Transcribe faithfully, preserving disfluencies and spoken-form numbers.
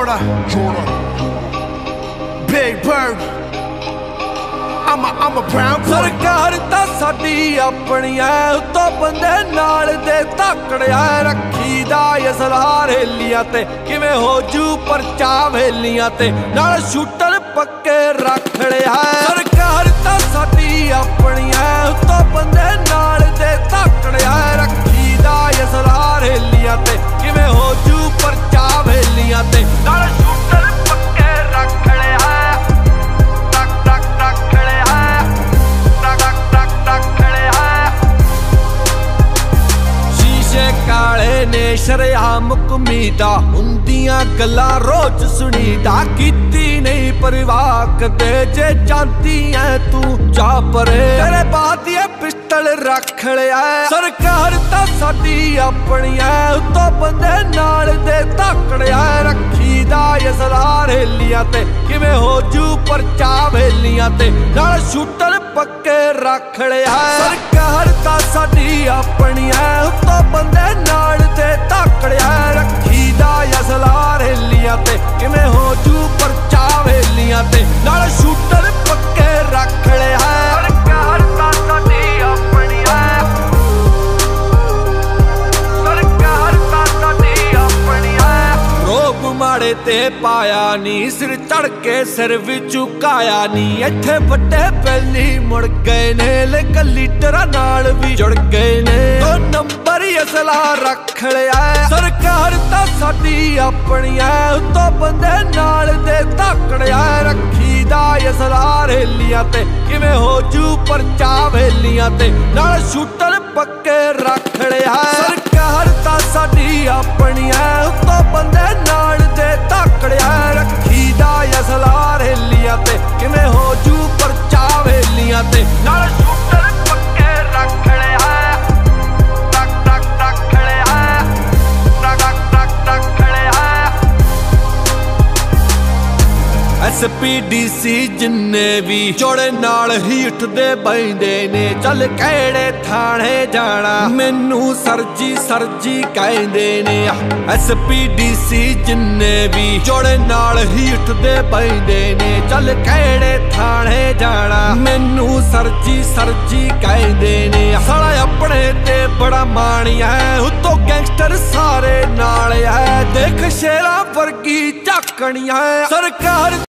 Jordan, Jordan, Big Bird. I'm a, I'm a brown boy. सरकार ता साडी अपनी है उतो बंदे नाल दे तकड़िया रखी दा असलार हेलियां ते किवें हो जू परचा वेलियां ते नाल शूटर पक्के रख लिया। सरकार ता साडी अपनी है उतो बंदे नाल दे तकड़िया रखी दा असलार हेलियां ते किवें हो जू परचा वेलियां ते नाल शूटर पक्के रख लिया। काले ने शरेआम कमीदा हुंदियां गल्लां रोज सुनीदा कीती नहीं परवाह कदे जे जानती है तू जा परे तेरे बाद ये पिस्टल रख लिया। सरकार ता साडी अपनी है उतो बंदे नाल दे तकड़िया रखी दा असलार हेलियां ते किवें हो जू परचा वेलियां ते नाल शूटर पक्के रख लिया। सरकार ता साडी अपनी है उतो बंदे नाल दे तकड़िया रखी दा असलार हेलियां ते किवें हो जू परचा वेलियां ते नाल शूटर पक्के रख लिया। सरकार ता साडी अपनी है, सरकार ता साडी अपनी है। रोब माड़े ते पाया नी सिर चढ़ के सिर भी झुकाया नी इत्थे वड्डे पहली मुड़ गए ने लेकिन लीडरां नाल भी जुड़ गए ने दो नंबर असला रख लिया। सरकार ता साडी अपनी है उतो बंदे नाल दे तकड़िया रखी दा असलार हेलियां ते किवें हो जू परचा वेलियां ते नाल शूटर पक्के रख लिया। सरकार ता साडी अपनी है उतो बंदे नाल दे तकड़िया रखी दा असलार हेलियां ते किवें हो जू परचा वेलियां ते नाल शूटर पक्के रख लिया। एस पी डी सी जिन्ने भी जोड़े नाल ही उठदे बैंदे ने चल केड़े थाने जाना मैनू सरजी सरजी कहंदे ने। एस पी डी सी जिन्ने भी जोड़े नाल ही उठदे बैंदे ने चल केड़े थाने जाना मैनू सरजी सरजी कहंदे ने। साला अपने ते बड़ा माणिया है उतो गैंगस्टर सारे नाल है देख शेरा वर्गी झाकणियां। सरकार